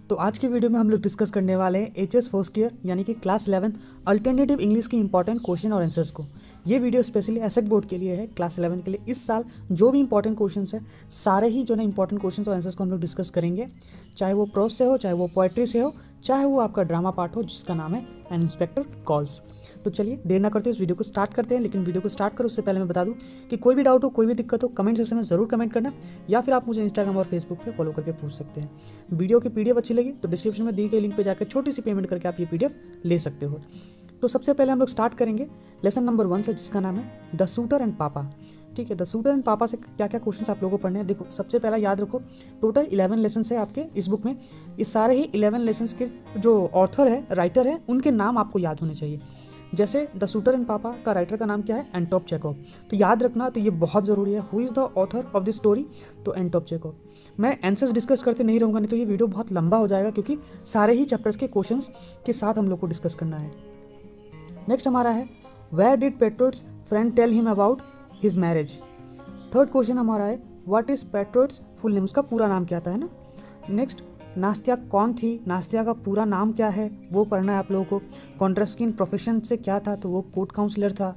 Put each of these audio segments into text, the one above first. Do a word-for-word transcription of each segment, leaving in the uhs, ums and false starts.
तो आज के वीडियो में हम लोग डिस्कस करने वाले हैं एच एस फर्स्ट ईयर यानी कि क्लास इलेवन अल्टरनेटिव इंग्लिश के इंपॉर्टेंट क्वेश्चन और आंसर्स को। ये वीडियो स्पेशली एसेक बोर्ड के लिए है, क्लास इलेवन के लिए। इस साल जो भी इंपॉर्टेंट क्वेश्चंस है सारे ही जो ना इंपॉर्टेंट क्वेश्चंस और आंसर्स को हम लोग डिस्कस करेंगे, चाहे वो प्रोज से हो, चाहे वो पोएट्री से हो, चाहे वो आपका ड्रामा पार्ट हो जिसका नाम है एन इंस्पेक्टर कॉल्स। तो चलिए देर ना करते इस वीडियो को स्टार्ट करते हैं। लेकिन वीडियो को स्टार्ट करो उससे पहले मैं बता दूं कि कोई भी डाउट हो, कोई भी दिक्कत हो, कमेंट सेक्शन में जरूर कमेंट करना, या फिर आप मुझे इंस्टाग्राम और फेसबुक पे फॉलो करके पूछ सकते हैं। वीडियो की पीडीएफ अच्छी लगी तो डिस्क्रिप्शन में दी गई लिंक पे जाकर छोटी सी पेमेंट करके आप ये पीडीएफ ले सकते हो। तो सबसे पहले हम लोग स्टार्ट करेंगे लेसन नंबर वन से, जिसका नाम है द शूटर एंड पापा। ठीक है, द शूटर एंड पापा से क्या क्या क्वेश्चंस आप लोगों को पढ़ने हैं। देखो, सबसे पहला याद रखो, टोटल इलेवन लेसन है आपके इस बुक में। इस सारे ही इलेवन लेसन के जो ऑथर है, राइटर है, उनके नाम आपको याद होने चाहिए। जैसे द शूटर एंड पापा का राइटर का नाम क्या है? Anton Chekhov. तो याद रखना, तो ये बहुत ज़रूरी है। Who is the author of this story? तो एंटोप चेकोव। मैं आंसर्स डिस्कस करते नहीं रहूँगा, नहीं तो ये वीडियो बहुत लंबा हो जाएगा, क्योंकि सारे ही चैप्टर्स के क्वेश्चंस के साथ हम लोग को डिस्कस करना है। नेक्स्ट हमारा है where did Petroid's friend tell him about his marriage. Third question हमारा है what is Petroid's full name, उसका पूरा नाम क्या था, है ना। नेक्स्ट, नास्तिया कौन थी? नास्तिया का पूरा नाम क्या है वो पढ़ना है आप लोगों को। कॉन्ट्रास्किन प्रोफेशन से क्या था? तो वो कोर्ट काउंसलर था।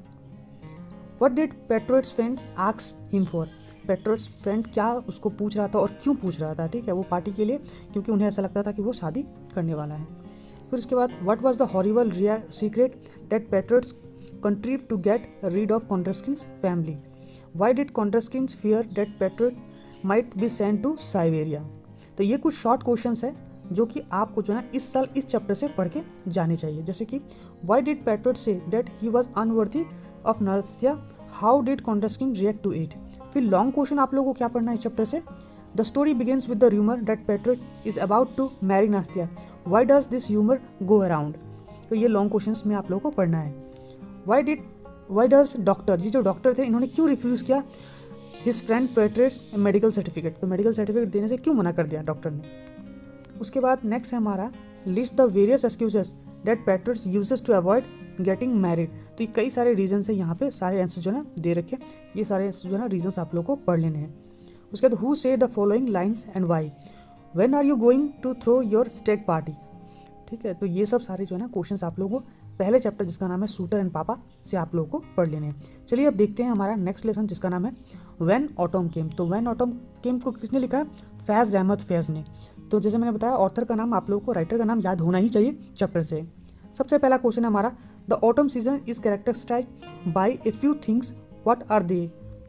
What did Petroid's friends ask him for? Petroid's friend क्या उसको पूछ रहा था और क्यों पूछ रहा था? ठीक है, वो पार्टी के लिए, क्योंकि उन्हें ऐसा लगता था कि वो शादी करने वाला है। फिर उसके बाद what was the horrible secret that Petroid's contrive to get rid of Kontraskin's family? Why did Kontraskin's fear that Petroid might be sent to Siberia? तो ये कुछ शॉर्ट क्वेश्चंस है जो कि आपको जो है ना इस साल इस चैप्टर से पढ़ के जाने चाहिए। जैसे कि why did Petroid say that he was unworthy of Nastia? How did Kontraskin react to it? फिर लॉन्ग क्वेश्चन आप लोगों को क्या पढ़ना है इस चैप्टर से? The story begins with the rumour that Petroid is about to marry Nastia. Why does this humour go around? तो ये लॉन्ग क्वेश्चंस में आप लोगों को पढ़ना है। Why did why does doctor, जी जो डॉक्टर थे, इन्होंने क्यों रिफ्यूज़ किया his friend Petroid's medical certificate? तो मेडिकल सर्टिफिकेट देने से क्यों मना कर दिया डॉक्टर ने? उसके बाद नेक्स्ट है हमारा list the various excuses that Petroid's uses to avoid getting married. तो ये कई सारे रीजन है, यहाँ पे सारे आंसर जो है ना दे रखे, ये सारे आंसर जो है ना रीजन आप लोगों को पढ़ लेने हैं। उसके बाद who say the following lines and why? When are you going to throw your stag party? ठीक है, तो ये सब सारे जो है ना क्वेश्चंस आप लोगों को पहले चैप्टर जिसका नाम है शूटर एंड पापा से आप लोगों को पढ़ लेने हैं। चलिए अब देखते हैं हमारा नेक्स्ट लेसन जिसका नाम है व्हेन ऑटम केम। तो व्हेन ऑटम केम को किसने लिखा है? फैज अहमद फैज ने। तो जैसे मैंने बताया, ऑथर का नाम आप लोगों को, राइटर का नाम याद होना ही चाहिए चैप्टर से। सबसे पहला क्वेश्चन है हमारा the autumn season is characterised by a few things, what are they?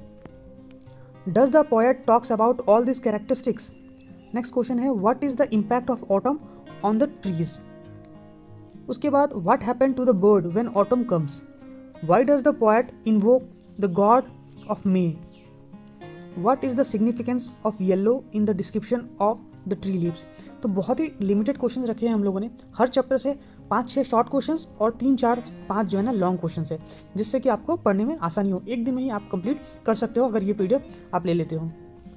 Does the poet talks about all this characteristics? Next question है what is the impact of autumn on the trees? उसके बाद what happened to the bird when autumn comes? Why does the poet invoke the god of May? What is the significance of yellow in the description of the tree leaves? तो बहुत ही limited questions रखे हैं हम लोगों ने। हर chapter से पाँच छः शॉर्ट क्वेश्चंस और तीन चार पाँच जो है ना लॉन्ग क्वेश्चंस है, जिससे कि आपको पढ़ने में आसानी हो। एक दिन में ही आप कंप्लीट कर सकते हो अगर ये पीडीएफ आप ले लेते हो।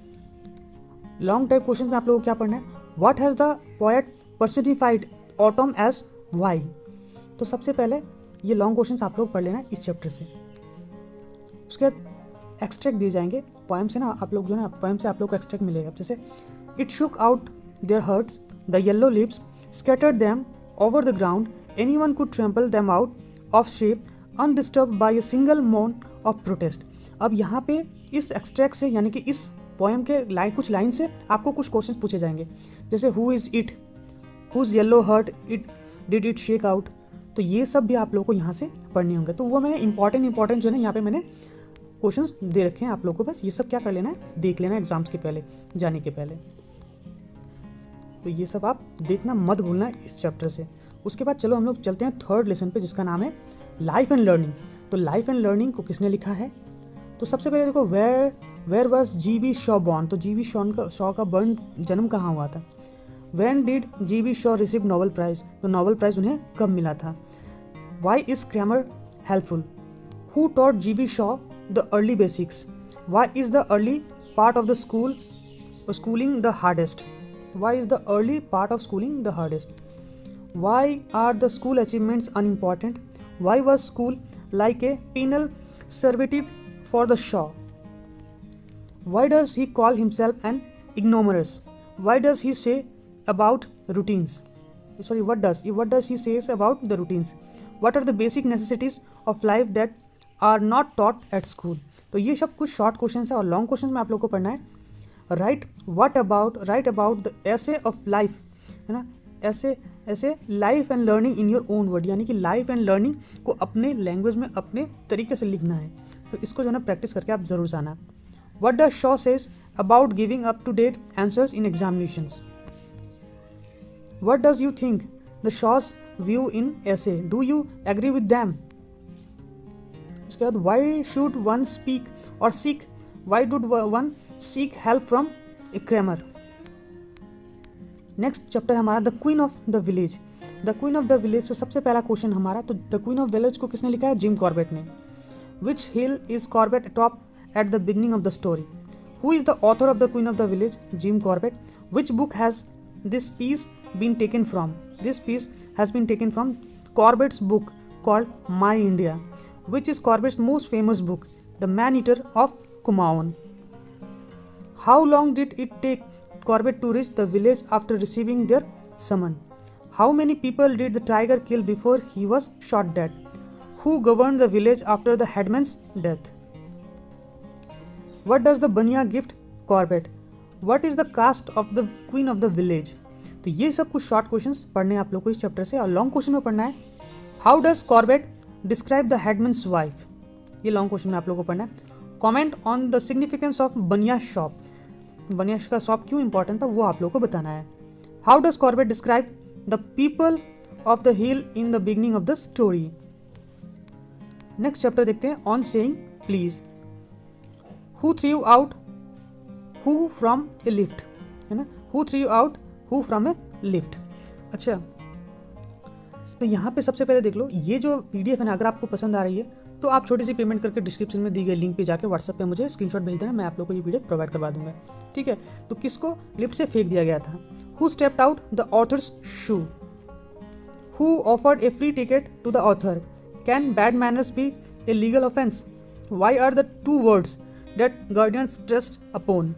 लॉन्ग टाइप क्वेश्चन में आप लोगों को क्या पढ़ना है? What has the poet personified autumn as why? तो सबसे पहले ये लॉन्ग क्वेश्चंस आप लोग पढ़ लेना इस चैप्टर से। उसके बाद एक्सट्रैक्ट दिए जाएंगे पोएम से ना, आप लोग जो ना पोएम से आप लोग को एक्सट्रैक्ट मिलेगा। जैसे it shook out their hearts, the yellow lips scattered them over the ground, any one could trample them out of shape undisturbed by a single moan of protest. अब यहाँ पे इस एक्सट्रैक्ट से यानी कि इस पोएम के लाइन कुछ लाइन से आपको कुछ क्वेश्चन पूछे जाएंगे। जैसे who is it, whose yellow heart it did it shake out? तो ये सब भी आप लोगों को यहाँ से पढ़ने होंगे। तो वो मैंने इंपॉर्टेंट इंपॉर्टेंट जो है ना यहाँ पे मैंने क्वेश्चंस दे रखे हैं आप लोगों को, बस ये सब क्या कर लेना है, देख लेना एग्जाम्स के पहले, जाने के पहले। तो ये सब आप देखना मत भूलना इस चैप्टर से। उसके बाद चलो हम लोग चलते हैं थर्ड लेसन पे जिसका नाम है लाइफ एंड लर्निंग। तो लाइफ एंड लर्निंग को किसने लिखा है? तो सबसे पहले देखो, where where was G B Shaw born? तो जी बी शॉ का शॉ का बर्न जन्म कहाँ हुआ था? When did G B Shaw receive Nobel Prize? तो नोबेल प्राइज उन्हें कब मिला था? Why is grammar helpful? Who taught G B Shaw the early basics? Why is the early part of the school schooling the hardest? Why is the early part of schooling the hardest? Why are the school achievements unimportant? Why was school like a penal servitude for the Shaw? Why does he call himself an ignoramus? Why does he say about routines. Sorry, what does what does he says about the routines? What are the basic necessities of life that are not taught at school? तो ये सब कुछ short question है और long question में आप लोगों को पढ़ना है. Write what about write about the essay of life, है ना. Essay essay life and learning in your own word, यानी कि लाइफ एंड लर्निंग को अपने लैंग्वेज में अपने तरीके से लिखना है. तो इसको जो है ना प्रैक्टिस करके आप जरूर जाना. What does Shaw says about giving up to date answers in examinations? What does you think the Shaw's view in essay? Do you agree with them? उसके बाद वाई शुड वन स्पीक और seek why did one seek help from a crammer? Next chapter हमारा the queen of the village. The queen of the village से सबसे पहला question हमारा, तो the queen of village को किसने लिखा है? जिम कॉर्बेट ने. Which hill is Corbett top at the beginning of the story? Who is the author of the queen of the village? Jim Corbett. Which book has this piece been taken from? This piece has been taken from Corbett's book called my India. Which is Corbett's most famous book? The man eater of Kumaon. How long did it take Corbett to reach the village after receiving their summon? How many people did the tiger kill before he was shot dead? Who governed the village after the headman's death? What does the Banya gift Corbett? What is the caste of the queen of the village? तो ये सब कुछ short questions पढ़ने हैं आप लोग को इस चैप्टर से. और लॉन्ग क्वेश्चन में पढ़ना है how does Corbett describe the headman's wife? ये लॉन्ग क्वेश्चन में आप लोग को पढ़ना है. Comment on the significance of bania shop. Bania का शॉप क्यों इंपॉर्टेंट था वो आप लोग को बताना है. How does Corbett describe the people of the hill in the beginning of the story? Next chapter देखते हैं on saying please. Who threw out who from a lift, है ना. Who threw out who from a lift. अच्छा, तो यहाँ पे सबसे पहले देख लो ये जो पीडीएफ है ना, अगर आपको पसंद आ रही है तो आप छोटी सी पेमेंट करके डिस्क्रिप्शन में दी गई लिंक पे जाके व्हाट्सएप पे मुझे स्क्रीनशॉट भेज देना, मैं आप लोग को ये वीडियो प्रोवाइड करवा दूंगा. ठीक है. तो किसको लिफ्ट से फेंक दिया गया था? Who stepped out the author's shoe? Who offered a free ticket to the author? Can bad manners be a legal offence? Why are the two words that guardians stressed upon?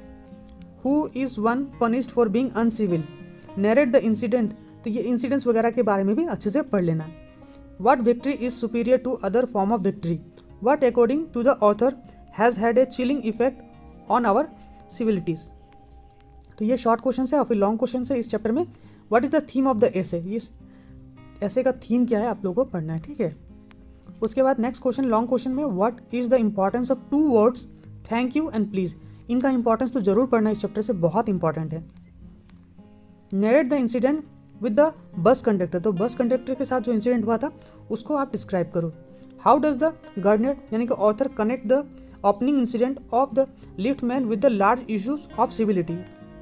Who is one punished for being uncivil? Narrate the incident. तो ये incidents वगैरह के बारे में भी अच्छे से पढ़ लेना. What victory is superior to other form of victory? What according to the author has had a chilling effect on our civilities? तो ये शॉर्ट क्वेश्चन है. और फिर लॉन्ग क्वेश्चन है इस चैप्टर में. What is the theme of the essay? इस ऐसे का थीम क्या है आप लोगों को पढ़ना है. ठीक है. उसके बाद नेक्स्ट क्वेश्चन लॉन्ग क्वेश्चन में what is the importance of two words thank you and please? इनका इंपॉर्टेंस तो जरूर पढ़ना इस चैप्टर से, बहुत इंपॉर्टेंट है. Narrate the incident with the bus conductor. तो बस कंडक्टर के साथ जो इंसिडेंट हुआ था उसको आप डिस्क्राइब करो. हाउ डज द गार्डनर यानी कि author connect the opening incident of the lift man with the large issues of civility?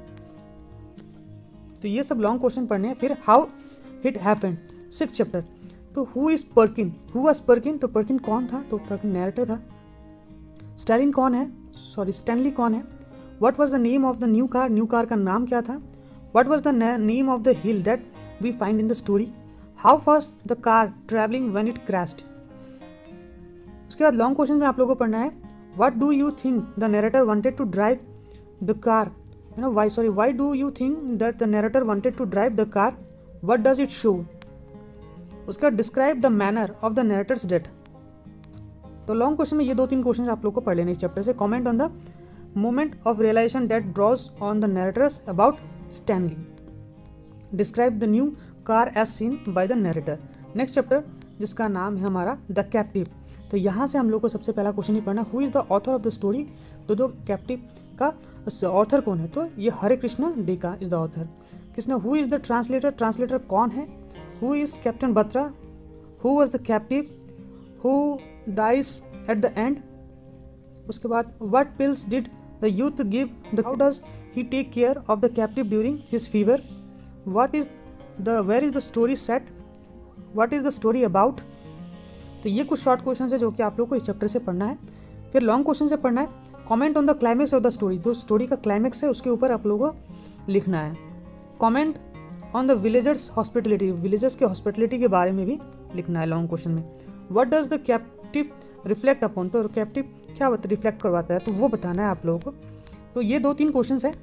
तो ये सब लॉन्ग क्वेश्चन पढ़ने हैं. फिर how it happened, six chapter. तो who is Perkin? Who was Perkin? तो पर्किन कौन था? तो पर्किन नैरेटर था. स्टैलिन कौन है? सॉरी स्टैनली कौन है? What was the name of the new car? New car का नाम क्या था? What was the name of the hill that we find in the story? How fast the car traveling when it crashed? उसके बाद long question में आप लोगों को पढ़ना है What do you think the narrator wanted to drive the car? You know why? Sorry, why do you think that the narrator wanted to drive the car? What does it show? उसके बाद describe the manner of the narrator's death. तो long question में ये दो तीन question आप लोग को पढ़ लेने इस चैप्टर से. Comment on the moment of realization that draws on the narrators about Stanley. Describe the new car as seen by the narrator. Next chapter जिसका नाम है हमारा द कैप्टिव. तो यहाँ से हम लोग को सबसे पहला क्वेश्चन ही पढ़ना who is the author of the story. तो जो कैप्टिव का ऑथर कौन है? तो ये Hare Krishna Deka is the author. किसने? Who is the translator? Translator कौन है? Who is captain Batra? Who was the captive? Who dies at the end? उसके बाद what pills did the youth give? The how does he take care of the captive during his fever? What is the where is the story set? What is the story about? तो ये कुछ short question है जो कि आप लोग को इस चैप्टर से पढ़ना है. फिर लॉन्ग क्वेश्चन से पढ़ना है comment on the climax of the story. जो स्टोरी का क्लाइमेक्स है उसके ऊपर आप लोगों को लिखना है. Comment on the villagers hospitality. Villagers के हॉस्पिटलिटी के बारे में भी लिखना है लॉन्ग क्वेश्चन में. What does the captive reflect upon? तो कैप्टिव क्या रिफ्लेक्ट करवाता है तो वो बताना है आप लोगों को. तो ये दो तीन क्वेश्चंस है.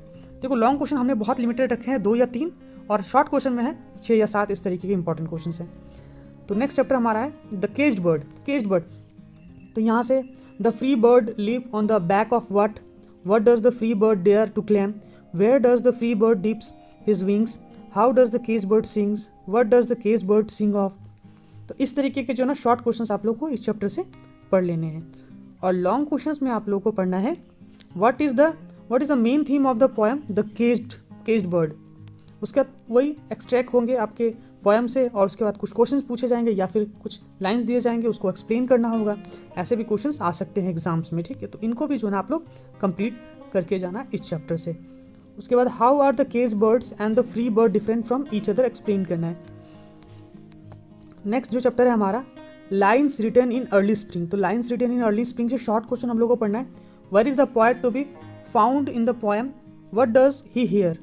देखो लॉन्ग क्वेश्चन हमने बहुत लिमिटेड रखे हैं, दो या तीन, और शॉर्ट क्वेश्चन में है छः या सात, इस तरीके के इंपॉर्टेंट क्वेश्चन हैं। तो नेक्स्ट चैप्टर हमारा है the caged bird. Caged bird, तो यहाँ से the free bird live on the back of what, what does the free bird dare to claim, where does the free bird dips his wings, how does the caged bird sings, what does the caged bird sing of. तो इस तरीके के जो ना short questions आप लोग को इस चैप्टर से पढ़ लेने हैं। और लॉन्ग क्वेश्चंस में आप लोग को पढ़ना है what is the what is the main theme of the poem the caged caged bird. उसके बाद वही एक्सट्रैक्ट होंगे आपके पोएम से, और उसके बाद कुछ क्वेश्चंस पूछे जाएंगे या फिर कुछ लाइंस दिए जाएंगे, उसको एक्सप्लेन करना होगा। ऐसे भी क्वेश्चंस आ सकते हैं एग्जाम्स में, ठीक है। तो इनको भी जो है आप लोग कंप्लीट करके जाना इस चैप्टर से। उसके बाद how are the caged birds and the free bird different from each other explain करना है। नेक्स्ट जो चैप्टर है हमारा lines written in early spring. तो lines written in early spring से शॉर्ट क्वेश्चन हम लोग को पढ़ना है। Where is the poet to be found in the poem, what does he hear,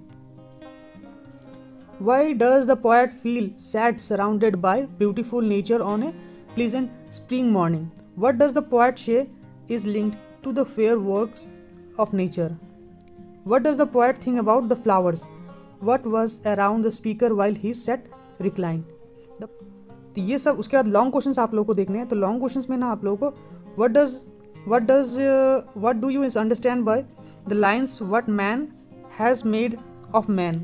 why does the poet feel sad surrounded by beautiful nature on a pleasant spring morning, what does the poet say is linked to the fair works of nature, what does the poet think about the flowers, what was around the speaker while he sat reclined। तो ये सब उसके बाद long questions आप लोगों को देखने हैं। तो लॉन्ग क्वेश्चंस में ना आप लोगों को what does what does what do you understand by the lines what man has made of man.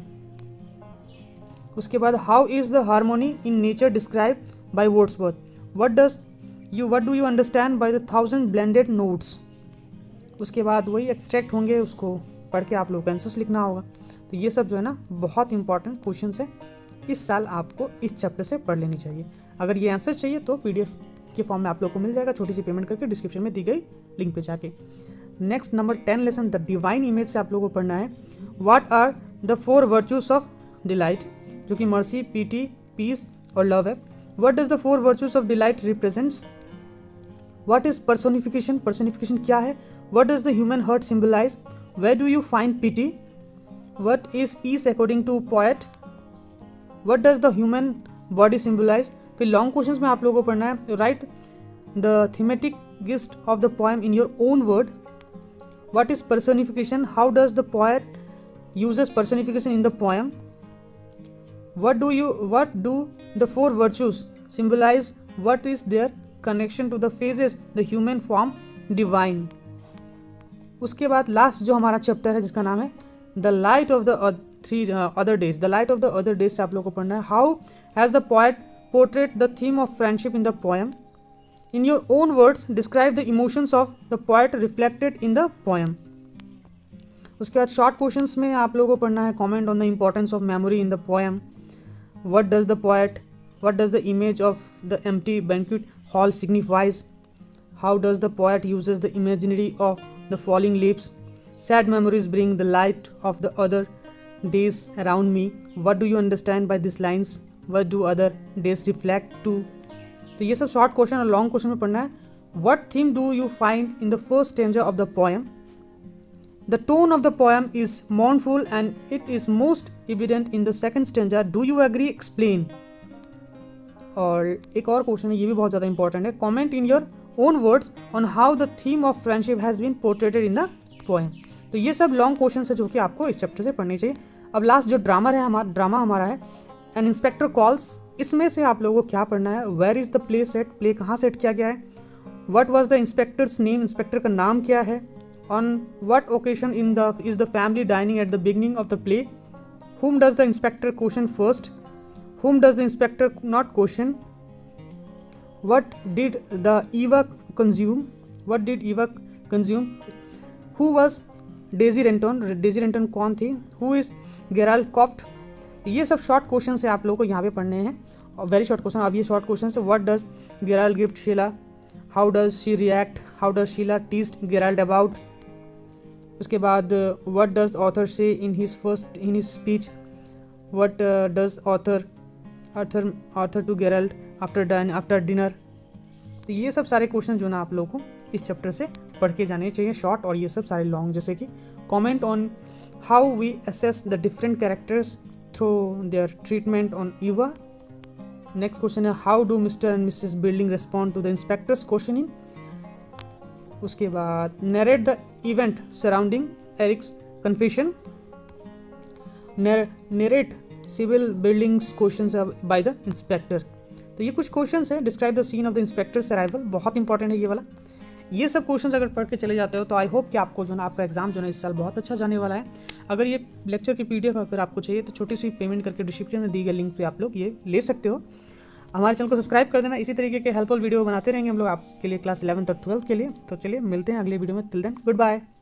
उसके बाद how is the harmony in nature describe by Wordsworth, what does you what do you understand by the thousand blended notes. उसके बाद वही extract होंगे, उसको पढ़ के आप लोग को आंसर्स लिखना होगा। तो ये सब जो है ना बहुत इंपॉर्टेंट क्वेश्चन है, इस साल आपको इस चैप्टर से पढ़ लेनी चाहिए। अगर ये आंसर चाहिए तो पीडीएफ के फॉर्म में आप लोग को मिल जाएगा, छोटी सी पेमेंट करके डिस्क्रिप्शन में दी गई लिंक पे जाके। Next number ten lesson the divine image से आप लोगों को पढ़ना है what are the four virtues of delight, जो कि मर्सी, पीटी, पीस और लव है। What does the four virtues of delight represents, what is personification, personification क्या है, what does the human heart symbolise, where do you find pity, what is peace according to poet, what does the human body symbolise. फिर long questions में आप लोगों को पढ़ना है write the thematic gist of the poem in your own word, what is personification, how does the poet uses personification in the poem, what do you what do the four virtues symbolize, what is their connection to the phases the human form divine। उसके बाद last जो हमारा chapter है जिसका नाम है the light of the three other days, the light of the other days से आप लोगों को पढ़ना है how has the poet portrait the theme of friendship in the poem, in your own words describe the emotions of the poet reflected in the poem. उसके बाद short questions में आप लोगों को पढ़ना है comment on the importance of memory in the poem, what does the poet what does the image of the empty banquet hall signifies, how does the poet uses the imaginary of the falling leaves, sad memories bring the light of the other days around me, what do you understand by these lines, what do other days reflect to। तो ये सब short question और long question में पढ़ना है। what theme do you find in the first stanza of the poem, the tone of the poem is mournful and it is most evident in the second stanza, do you agree, explain। और एक और question है, ये भी बहुत ज़्यादा important है, comment in your own words on how the theme of friendship has been portrayed in the poem। तो ये सब लॉन्ग क्वेश्चन है जो कि आपको इस चैप्टर से पढ़ने चाहिए। अब लास्ट जो ड्रामा है हमारा ड्रामा हमारा है एन इंस्पेक्टर कॉल्स, इसमें से आप लोगों को क्या पढ़ना है, where is the play set, play कहाँ सेट किया गया है, what was the inspector's name, inspector का नाम क्या है, on what occasion in the is the family dining at the beginning of the play, whom does the inspector question first, whom does the inspector not question, what did the Eva consume, what did Eva consume, who was Daisy Renton, Daisy Renton कौन थी, who is Gerald कॉफ्ट। ये सब short question है आप लोगों को यहाँ पे पढ़ने हैं, और वेरी शॉर्ट क्वेश्चन। अब ये शॉर्ट क्वेश्चन है, what does Gerald gift Sheila, how does she react, how does Sheila teased Gerald about. उसके बाद what does Arthur say in his first in his speech, what does Arthur Arthur Arthur to Gerald after done after dinner. तो ये सब सारे question जो ना आप लोगों को इस चैप्टर से पढ़ के जाने चाहिए शॉर्ट, और ये सब सारे लॉन्ग, जैसे कि comment on how we assess the different characters through their treatment on Eva. Next question है, how do Mr and Mrs Birling respond to the inspector's questioning. उसके बाद narrate the event surrounding Eric's confession. Narrate Sybil Birling's question by the inspector. तो ये कुछ question है। Describe the scene of the inspector's arrival, बहुत important है ये वाला। ये सब क्वेश्चंस अगर पढ़ के चले जाते हो तो आई होप कि आपको जो है आपका एग्जाम जो है इस साल बहुत अच्छा जाने वाला है। अगर ये लेक्चर की पीडीएफ अगर आपको चाहिए तो छोटी सी पेमेंट करके डिस्क्रिप्शन में दी गई लिंक पे आप लोग ये ले सकते हो। हमारे चैनल को सब्सक्राइब कर देना। इसी तरीके के हेल्पफुल वीडियो बनाते रहेंगे हम लोग आपके लिए क्लास इलेवंथ और ट्वेल्थ के लिए। तो चलिए मिलते हैं अगले वीडियो में। Till then good bye.